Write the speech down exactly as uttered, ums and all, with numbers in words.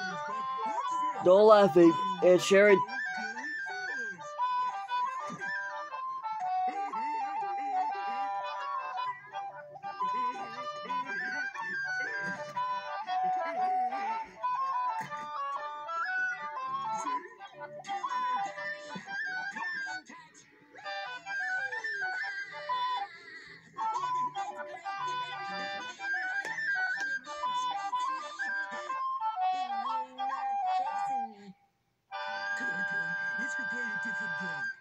No laughing. And Sharon. Let's go play a different game.